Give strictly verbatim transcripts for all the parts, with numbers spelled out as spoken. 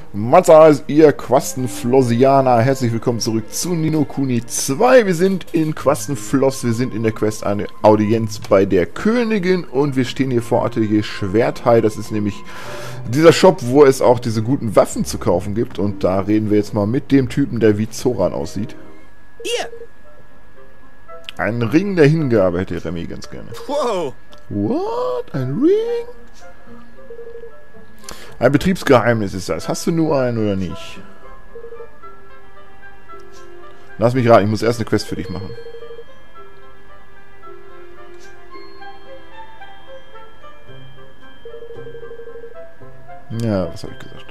Mahlzeit, ihr Quastenflossianer. Herzlich willkommen zurück zu Ni no Kuni zwei. Wir sind in Quastenfloss, wir sind in der Quest eine Audienz bei der Königin und wir stehen hier vor Atelier Schwerthai. Das ist nämlich dieser Shop, wo es auch diese guten Waffen zu kaufen gibt. Und da reden wir jetzt mal mit dem Typen, der wie Zoran aussieht. Hier! Ein Ring der Hingabe hätte Remy ganz gerne. Wow! What? Ein Ring? Ein Betriebsgeheimnis ist das. Hast du nur einen oder nicht? Lass mich raten, ich muss erst eine Quest für dich machen. Ja, was habe ich gesagt?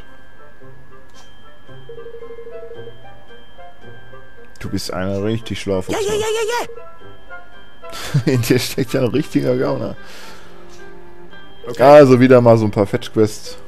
Du bist einer richtig schlauer Fuchs. Ja, ja, ja, ja, ja! In dir steckt ja ein richtiger Gauner. Okay. Also wieder mal so ein paar Fetch-Quests.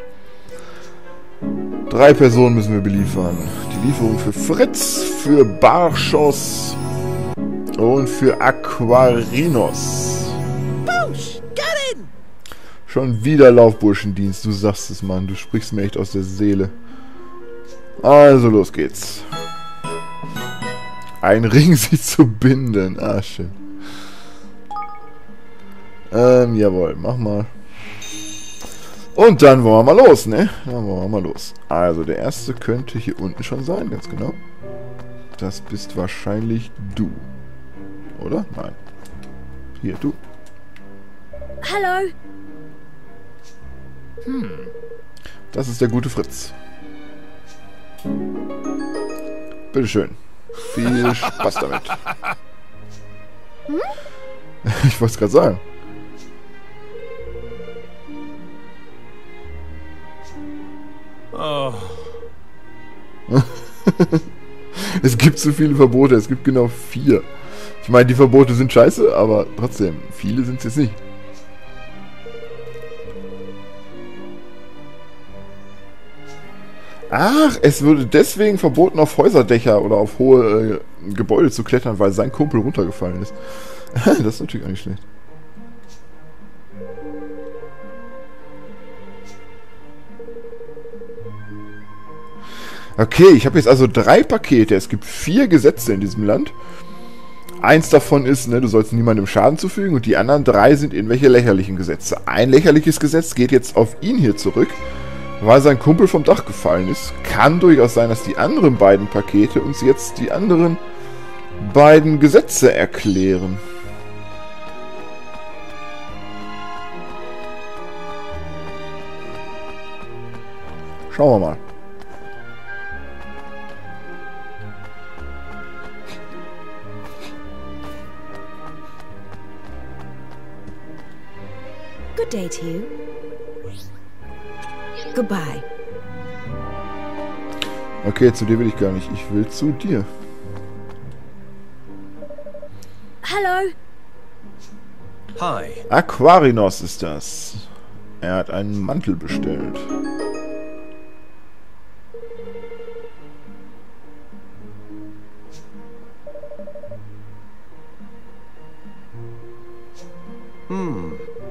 Drei Personen müssen wir beliefern. Die Lieferung für Fritz, für Barschos und für Aquarinos. Boosh! Get in! Schon wieder Laufburschendienst, du sagst es, Mann. Du sprichst mir echt aus der Seele. Also, los geht's. Ein Ring, sie zu binden. Ah, shit. Ähm, jawohl, mach mal. Und dann wollen wir mal los, ne? Dann wollen wir mal los. Also, der erste könnte hier unten schon sein, ganz genau. Das bist wahrscheinlich du. Oder? Nein. Hier, du. Hallo. Hm. Das ist der gute Fritz. Bitteschön. Viel Spaß damit. Hm? Ich wollte es gerade sagen. Oh. Es gibt zu viele Verbote, es gibt genau vier. Ich meine, die Verbote sind scheiße, aber trotzdem, viele sind es jetzt nicht. Ach, es würde deswegen verboten, auf Häuserdächer oder auf hohe äh, Gebäude zu klettern, weil sein Kumpel runtergefallen ist. Das ist natürlich auch nicht schlecht. Okay, ich habe jetzt also drei Pakete. Es gibt vier Gesetze in diesem Land. Eins davon ist, ne, du sollst niemandem Schaden zufügen und die anderen drei sind irgendwelche lächerlichen Gesetze. Ein lächerliches Gesetz geht jetzt auf ihn hier zurück, weil sein Kumpel vom Dach gefallen ist. Kann durchaus sein, dass die anderen beiden Pakete uns jetzt die anderen beiden Gesetze erklären. Schauen wir mal. Good day to you. Goodbye. Okay, zu dir will ich gar nicht. Ich will zu dir. Hallo. Hi. Aquarinos ist das. Er hat einen Mantel bestellt. Hm.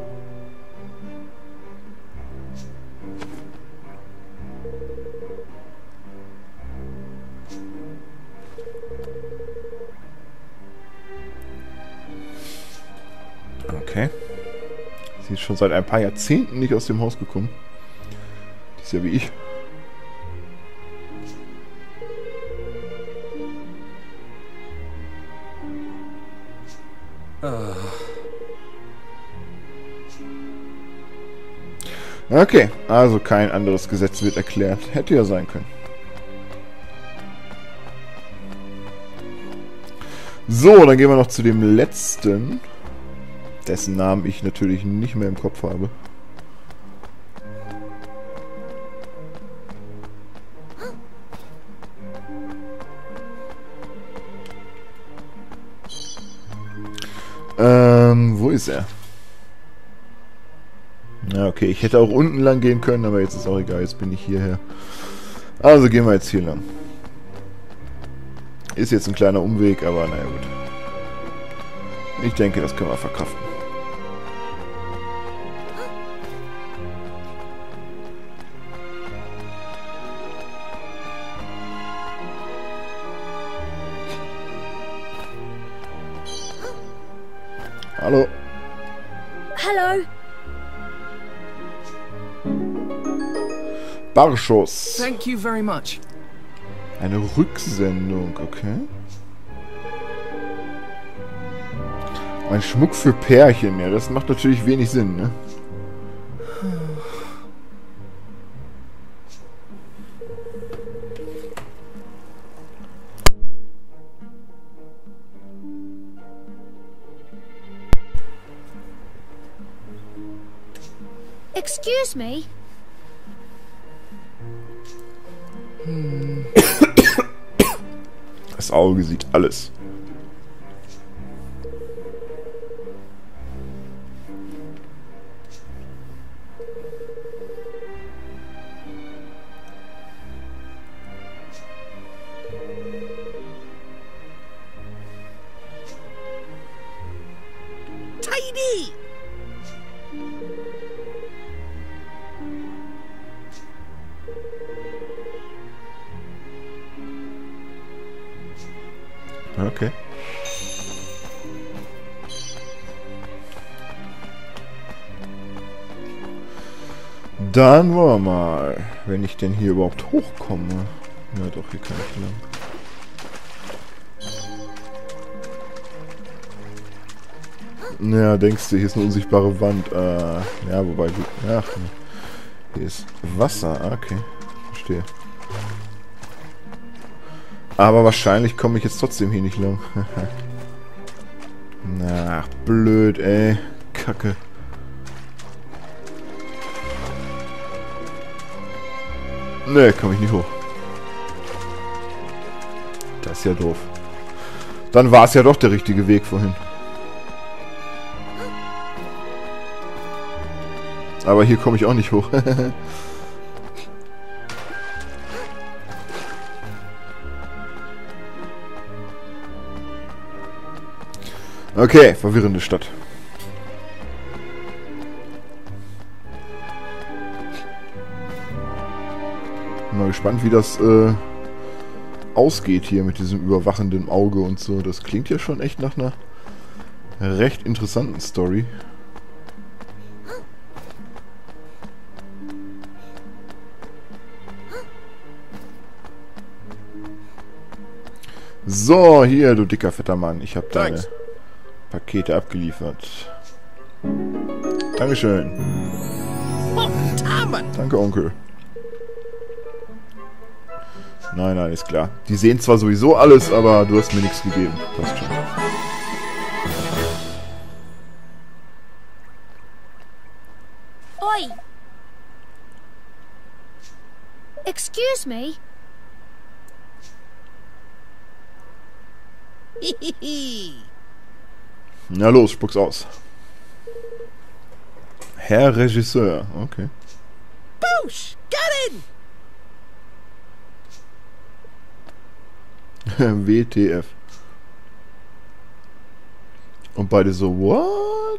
Okay. Sie ist schon seit ein paar Jahrzehnten nicht aus dem Haus gekommen. Die ist ja wie ich. Uh. Okay, also kein anderes Gesetz wird erklärt. Hätte ja sein können. So, dann gehen wir noch zu dem letzten, dessen Namen ich natürlich nicht mehr im Kopf habe. Ähm, wo ist er? Ja, okay, ich hätte auch unten lang gehen können, aber jetzt ist auch egal, jetzt bin ich hierher. Also gehen wir jetzt hier lang. Ist jetzt ein kleiner Umweg, aber naja gut. Ich denke, das können wir verkraften. Hallo. Hello. Barschuss. Thank you very much. Eine Rücksendung, okay. Ein Schmuck für Pärchen, ja, das macht natürlich wenig Sinn, ne? Excuse me. Das Auge sieht alles. Tidy! Okay. Dann wollen wir mal, wenn ich denn hier überhaupt hochkomme. Ja doch, hier kann ich lang. Ja, denkst du, hier ist eine unsichtbare Wand. Äh, ja, wobei du... Ach, hier ist Wasser. Okay, verstehe. Aber wahrscheinlich komme ich jetzt trotzdem hier nicht lang. Na, blöd, ey. Kacke. Ne, komme ich nicht hoch. Das ist ja doof. Dann war es ja doch der richtige Weg vorhin. Aber hier komme ich auch nicht hoch. Okay, verwirrende Stadt. Mal gespannt, wie das äh, ausgeht hier mit diesem überwachenden Auge und so. Das klingt ja schon echt nach einer recht interessanten Story. So, hier, du dicker, fetter Mann. Ich habe deine Thanks. Pakete abgeliefert. Dankeschön. Oh, Tarman! Danke, Onkel. Nein, nein, ist klar. Die sehen zwar sowieso alles, aber du hast mir nichts gegeben. Passt schon. Oi. Excuse me. Na los, spuck's aus. Herr Regisseur, okay. Boosh! Get in! W T F. Und beide so, what?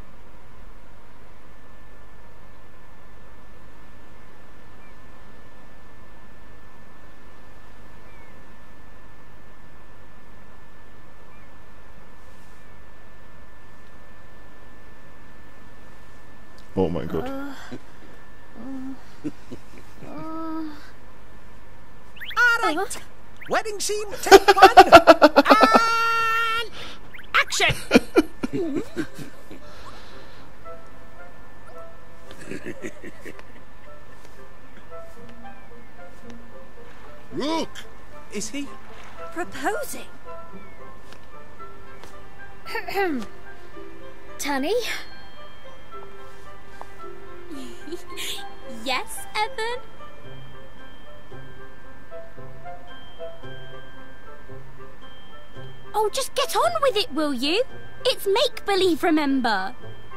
Oh mein Gott. Alright! Wedding scene, take one! And action! Look! Is he? Proposing. Tanny? Yes, Evan? Oh, just get on with it, will you? It's make-believe, remember?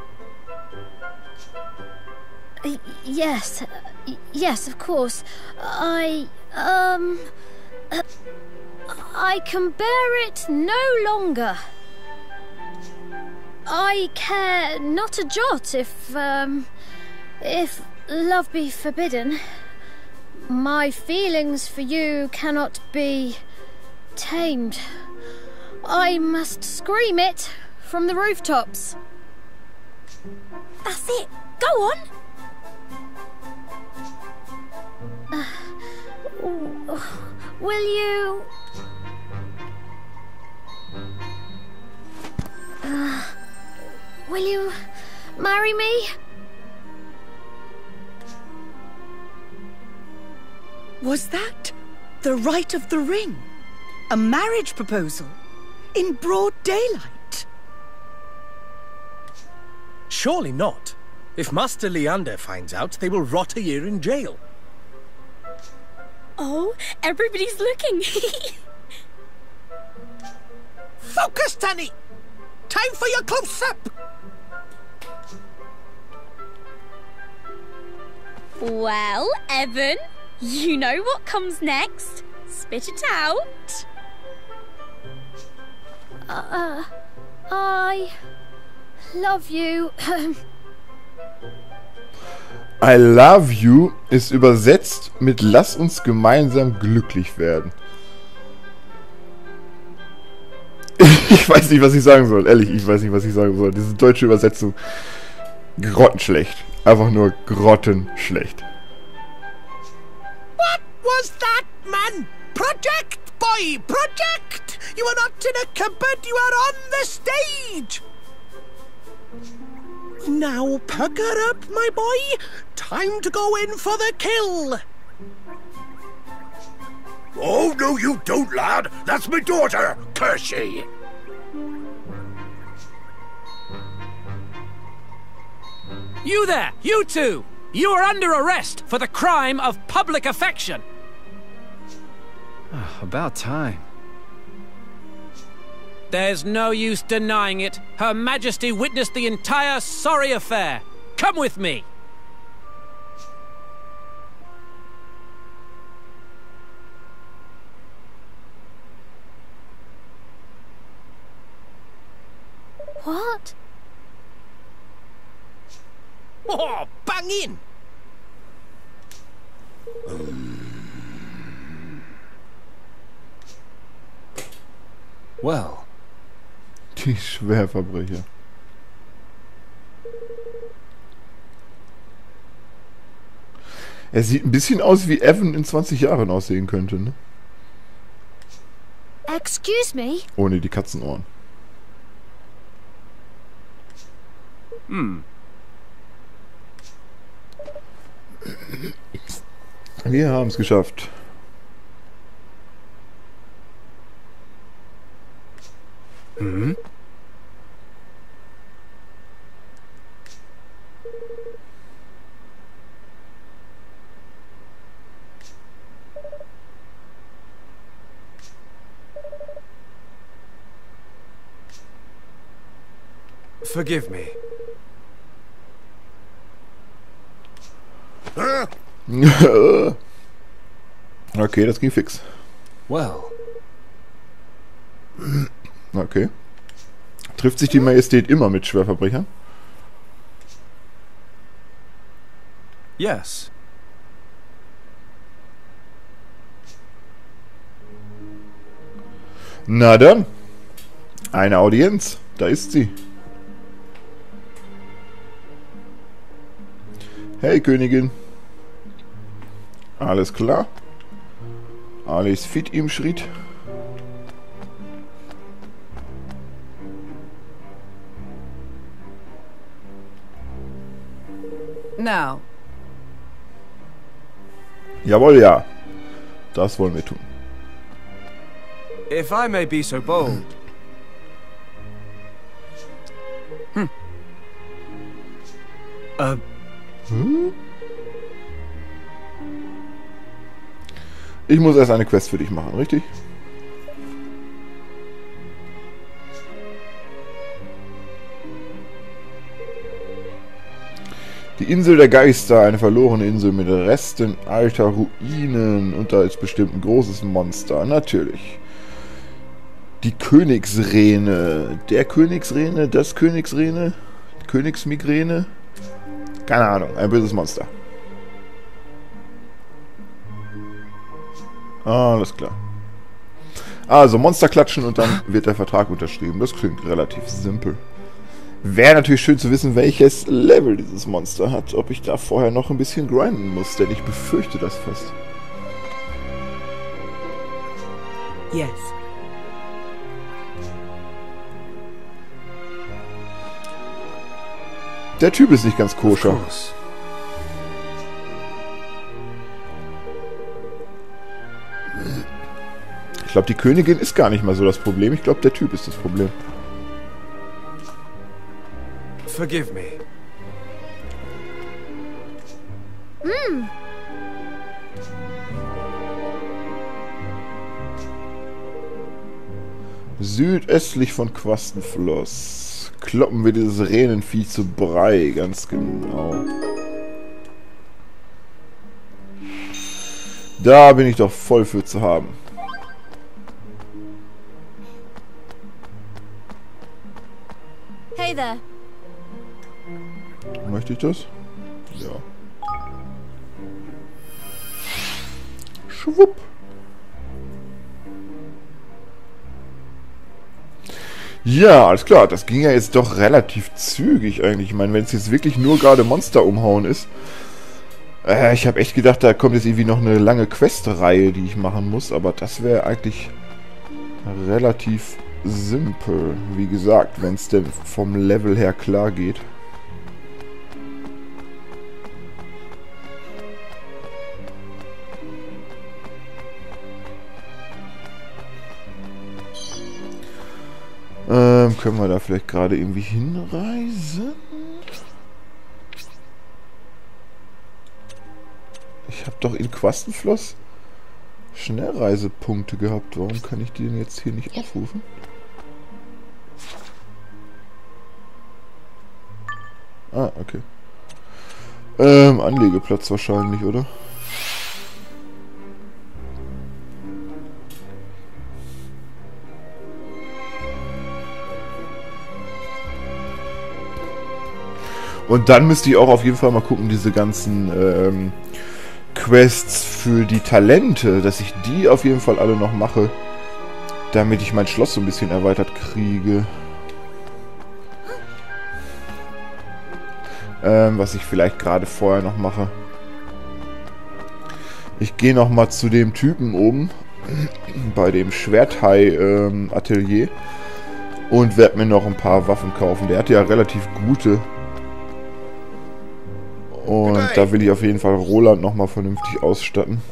Uh, yes. Uh, yes, of course. I, um... Uh, I can bear it no longer. I care not a jot if, um... if love be forbidden. My feelings for you cannot be tamed. I must scream it from the rooftops. That's it. Go on. Uh, will you... Uh, will you marry me? Was that the rite of the ring? A marriage proposal? In broad daylight? Surely not. If Master Leander finds out, they will rot a year in jail. Oh, everybody's looking. Focus, Tanny! Time for your close-up! Well, Evan, you know what comes next. Spit it out. Uh, I love you. I love you ist übersetzt mit lass uns gemeinsam glücklich werden. Ich weiß nicht, was ich sagen soll. Ehrlich, ich weiß nicht, was ich sagen soll. Diese deutsche Übersetzung. Grottenschlecht. Einfach nur grottenschlecht. What was that, man? Project, boy, project! You are not in a cupboard, you are on the stage! Now pucker up, my boy. Time to go in for the kill. Oh, no, you don't, lad. That's my daughter, curse ye. You there, you two! You are under arrest for the crime of public affection. About time. There's no use denying it. Her Majesty witnessed the entire sorry affair. Come with me. What? Oh, bang in! Well. Die Schwerverbrecher. Er sieht ein bisschen aus, wie Evan in zwanzig Jahren aussehen könnte, ne? Excuse me? Ohne die Katzenohren. Hm. Wir haben es geschafft. Mhm. Forgive me. Huh? Okay, das ging fix. Well. Okay. Trifft sich die Majestät immer mit Schwerverbrechern? Yes. Na dann. Eine Audienz. Da ist sie. Hey, Königin. Alles klar? Alles fit im Schritt? Now, Jawohl, ja. Das wollen wir tun. If I may be so bold. Hm. Uh, Hm? Ich muss erst eine Quest für dich machen, richtig? Die Insel der Geister, eine verlorene Insel mit Resten alter Ruinen und da ist bestimmt ein großes Monster, natürlich. Die Königsrene, der Königsrene, das Königsrene, Königsmigräne, keine Ahnung, ein böses Monster. Alles klar. Also, Monster klatschen und dann wird der Vertrag unterschrieben. Das klingt relativ simpel. Wäre natürlich schön zu wissen, welches Level dieses Monster hat. Ob ich da vorher noch ein bisschen grinden muss, denn ich befürchte das fast. Yes. Der Typ ist nicht ganz Of koscher. course. Ich glaube, die Königin ist gar nicht mal so das Problem. Ich glaube, der Typ ist das Problem. Forgive me. Südöstlich von Quastenfloss kloppen wir dieses Ränenvieh zu Brei, ganz genau. Da bin ich doch voll für zu haben. Hey there. Möchte ich das? Ja. Schwupp. Ja, alles klar. Das ging ja jetzt doch relativ zügig eigentlich. Ich meine, wenn es jetzt wirklich nur gerade Monster umhauen ist. Äh, ich habe echt gedacht, da kommt jetzt irgendwie noch eine lange Questreihe, die ich machen muss. Aber das wäre eigentlich relativ simpel. Wie gesagt, wenn es denn vom Level her klar geht. Ähm, können wir da vielleicht gerade irgendwie hinreisen? Ich habe doch in Quastenfloss Schnellreisepunkte gehabt. Warum kann ich die denn jetzt hier nicht aufrufen? Ah, okay. Ähm, Anlegeplatz wahrscheinlich, oder? Und dann müsste ich auch auf jeden Fall mal gucken, diese ganzen ähm, Quests für die Talente, dass ich die auf jeden Fall alle noch mache, damit ich mein Schloss so ein bisschen erweitert kriege. Ähm, was ich vielleicht gerade vorher noch mache. Ich gehe noch mal zu dem Typen oben, bei dem Schwerthai-Atelier, ähm, und werde mir noch ein paar Waffen kaufen. Der hat ja relativ gute. Und da will ich auf jeden Fall Roland nochmal vernünftig ausstatten.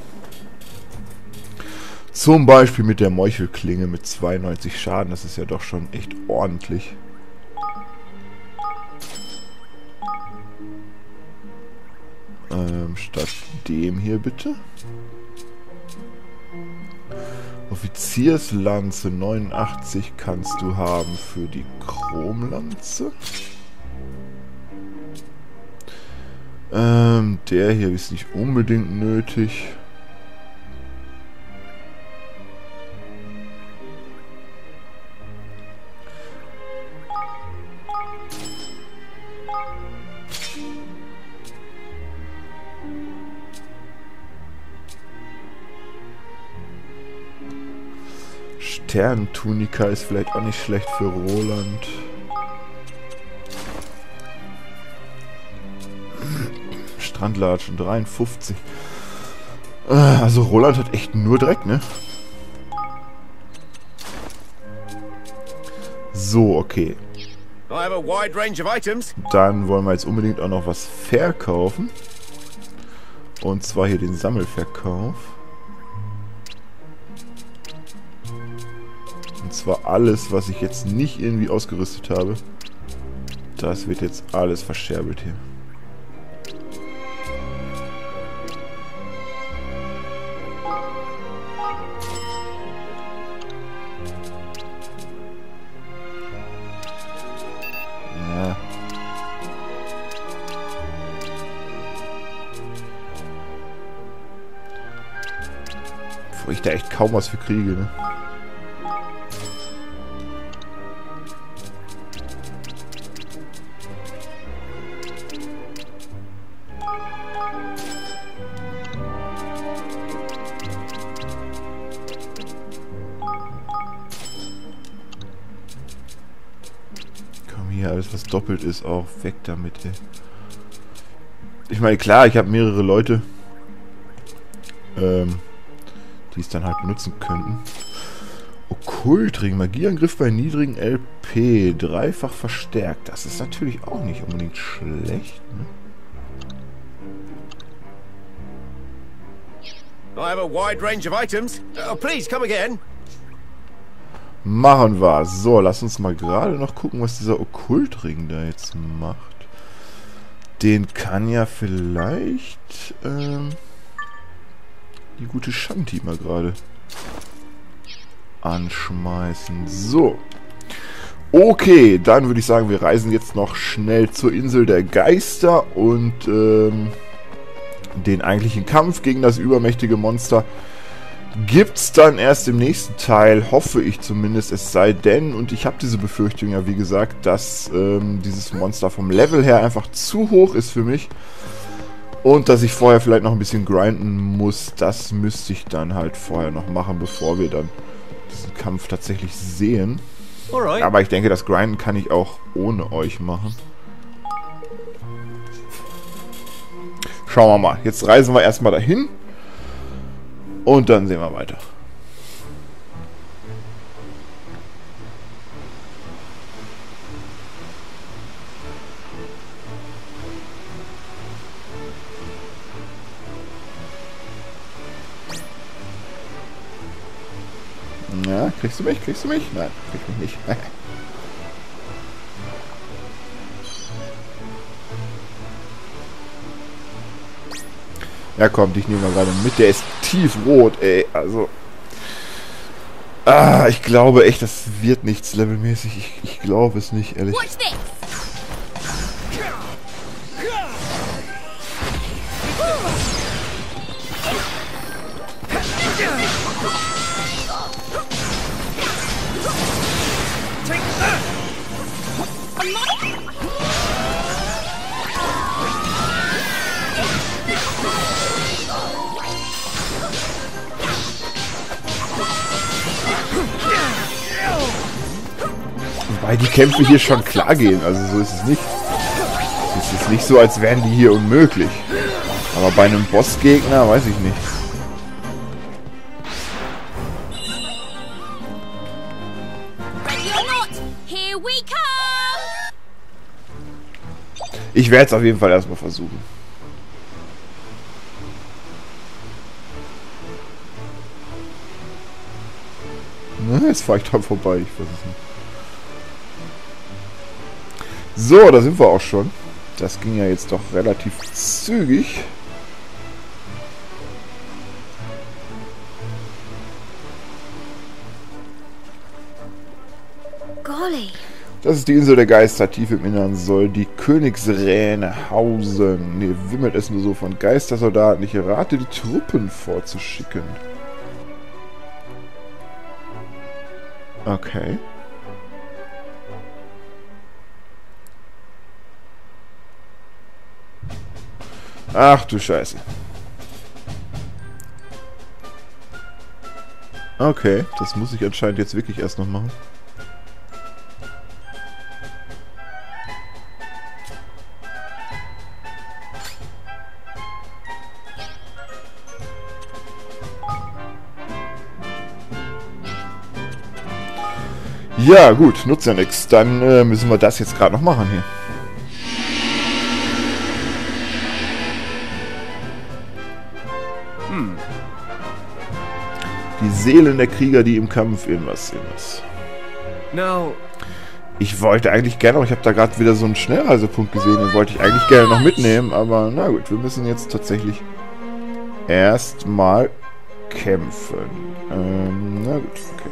Zum Beispiel mit der Meuchelklinge mit zweiundneunzig Schaden. Das ist ja doch schon echt ordentlich. Ähm, statt dem hier bitte. Offizierslanze neunundachtzig kannst du haben für die Chromlanze. Ähm, der hier ist nicht unbedingt nötig. Sterntunika ist vielleicht auch nicht schlecht für Roland. Strandlatschen, dreiundfünfzig. Also Roland hat echt nur Dreck, ne? So, okay. I have a wide range of items. Dann wollen wir jetzt unbedingt auch noch was verkaufen. Und zwar hier den Sammelverkauf. Und zwar alles, was ich jetzt nicht irgendwie ausgerüstet habe. Das wird jetzt alles verscherbelt hier. Ja. Bevor ich da echt kaum was für kriege, ne? Alles, was doppelt ist, auch weg damit, ey. Ich meine, klar, ich habe mehrere Leute, ähm, die es dann halt benutzen könnten. Okkultring, Magieangriff bei niedrigen L P, dreifach verstärkt. Das ist natürlich auch nicht unbedingt schlecht, ne? I have a wide range of items. Oh, please, come again. Machen wir. So, lass uns mal gerade noch gucken, was dieser Okkultring da jetzt macht. Den kann ja vielleicht ähm, die gute Shanti mal gerade anschmeißen. So. Okay, dann würde ich sagen, wir reisen jetzt noch schnell zur Insel der Geister und ähm, den eigentlichen Kampf gegen das übermächtige Monster gibt's dann erst im nächsten Teil, hoffe ich zumindest, es sei denn, und ich habe diese Befürchtung ja wie gesagt, dass ähm, dieses Monster vom Level her einfach zu hoch ist für mich und dass ich vorher vielleicht noch ein bisschen grinden muss. Das müsste ich dann halt vorher noch machen, bevor wir dann diesen Kampf tatsächlich sehen. Alright. Aber ich denke, das Grinden kann ich auch ohne euch machen. Schauen wir mal. Jetzt reisen wir erstmal dahin. Und dann sehen wir weiter. Ja, kriegst du mich? Kriegst du mich? Nein, krieg mich nicht. Ja, komm, dich nehmen wir gerade mit. Der ist tiefrot, ey. Also. Ah, ich glaube echt, das wird nichts levelmäßig. Ich, ich glaube es nicht, ehrlich. Wobei die Kämpfe hier schon klar gehen, also so ist es nicht. Es ist nicht so, als wären die hier unmöglich. Aber bei einem Bossgegner weiß ich nicht. Ich werde es auf jeden Fall erstmal versuchen. Na, jetzt fahre ich dran vorbei, ich weiß es nicht. So, da sind wir auch schon. Das ging ja jetzt doch relativ zügig. Golly. Das ist die Insel der Geister. Tief im Innern soll die Königsräne hausen. Hier wimmelt es nur so von Geistersoldaten. Ich rate, die Truppen vorzuschicken. Okay. Ach du Scheiße. Okay, das muss ich anscheinend jetzt wirklich erst noch machen. Ja gut, nutzt ja nichts. Dann äh, müssen wir das jetzt gerade noch machen hier. Die Seelen der Krieger, die im Kampf irgendwas, irgendwas. Now. Ich wollte eigentlich gerne, aber ich habe da gerade wieder so einen Schnellreisepunkt gesehen, den wollte ich eigentlich gerne noch mitnehmen, aber na gut, wir müssen jetzt tatsächlich erstmal kämpfen. Ähm, na gut, okay.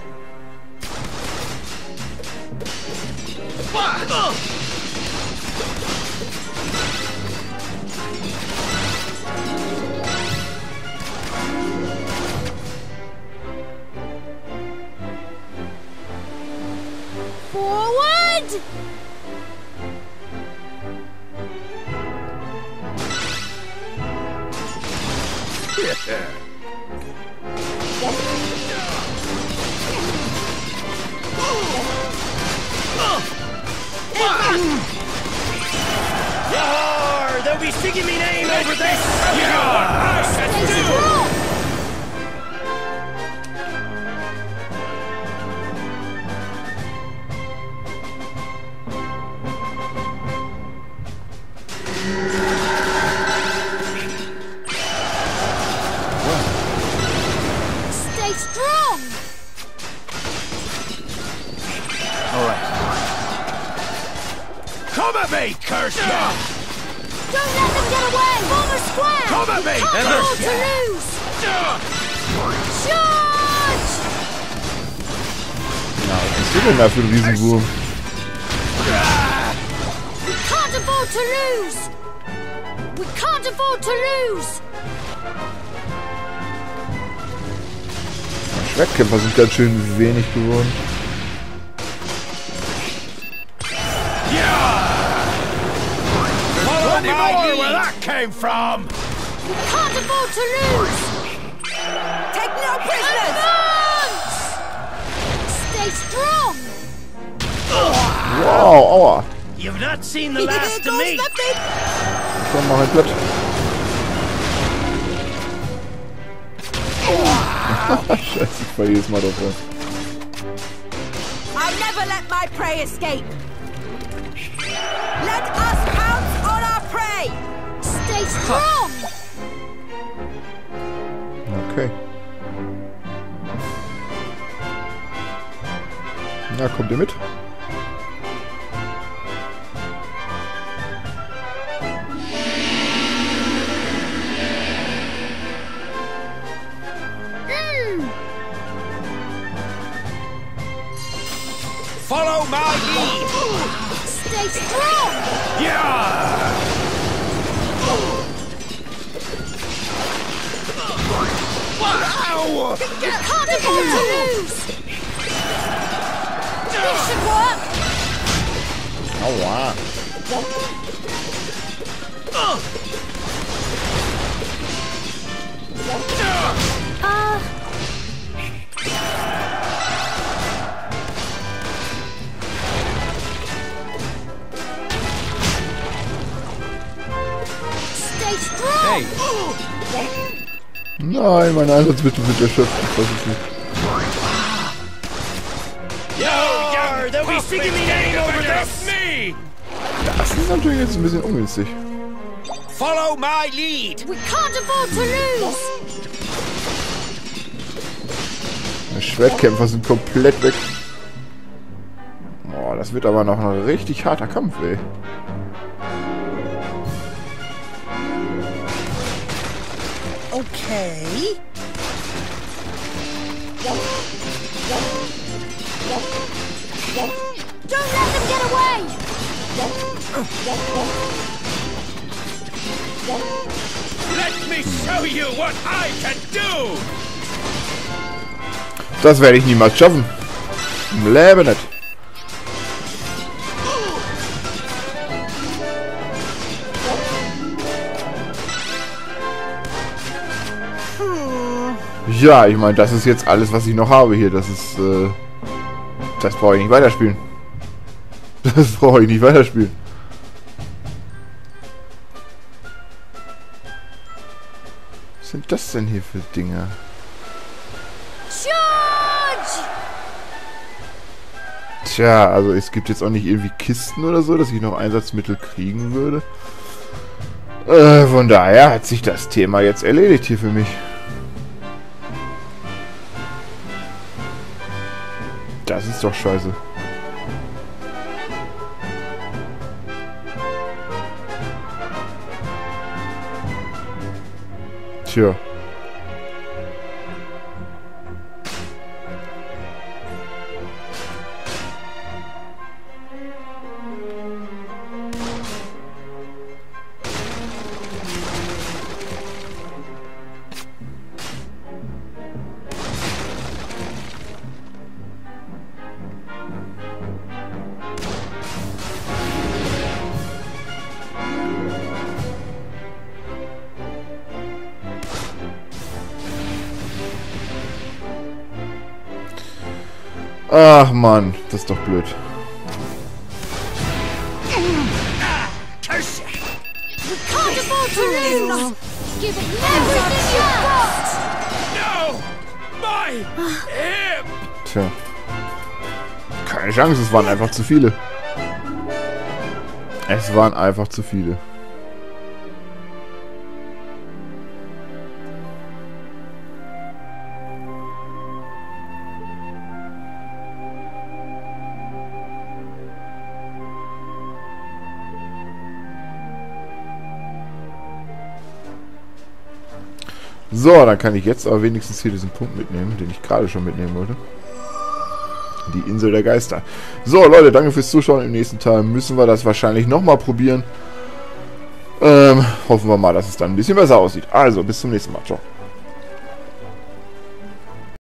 Forward! Yar! They'll be singing me name over this! Yar! Let's do! Stay strong! Come at me, curse you! Don't let them get away! Form a square! Come at me! Can't afford to lose! Charge! Na, was ist denn da für ein Riesenwurm? We can't afford to lose! We can't afford to lose! Schwertkämpfer sind ganz schön wenig geworden. Anymore where that came from! We can't afford to lose! Take no prisoners! Advance! Stay strong! Wow, aua. You've not seen the last of me! Komm, mach ein Blatt. Scheiße, ich fall jedes Mal drauf. I never let my prey escape! Let us pounce on our prey! Stay strong! Okay. Na, kommt ihr mit? Follow my lead! Stay strong! Yeah! Wow! You can't afford to lose! This should work! Aua. Uh... Stay strong! Nein, meine Einsatzmittel sind erschöpft. Ich weiß es nicht. Yar! They'll be singing me name over this! Me! Das ist natürlich jetzt ein bisschen ungünstig. Follow my lead! We can't afford to lose! Die Schwertkämpfer sind komplett weg. Boah, das wird aber noch ein richtig harter Kampf, ey. Okay. Don't let them get away! Let me show you what I can do! Das werde ich niemals schaffen. Im Leben nicht. Ja, ich meine, das ist jetzt alles, was ich noch habe hier. Das ist, äh... Das brauche ich nicht weiterspielen. Das brauche ich nicht weiterspielen. Was sind das denn hier für Dinge? Charge! Tja, also es gibt jetzt auch nicht irgendwie Kisten oder so, dass ich noch Einsatzmittel kriegen würde. Äh, von daher hat sich das Thema jetzt erledigt hier für mich. Das ist doch scheiße. Tja. Ach Mann, das ist doch blöd. Yes! Give it everything you got! No! My hip! Tja. Keine Chance, es waren einfach zu viele. Es waren einfach zu viele. So, dann kann ich jetzt aber wenigstens hier diesen Punkt mitnehmen, den ich gerade schon mitnehmen wollte. Die Insel der Geister. So, Leute, danke fürs Zuschauen. Im nächsten Teil müssen wir das wahrscheinlich nochmal probieren. Ähm, hoffen wir mal, dass es dann ein bisschen besser aussieht. Also, bis zum nächsten Mal. Ciao.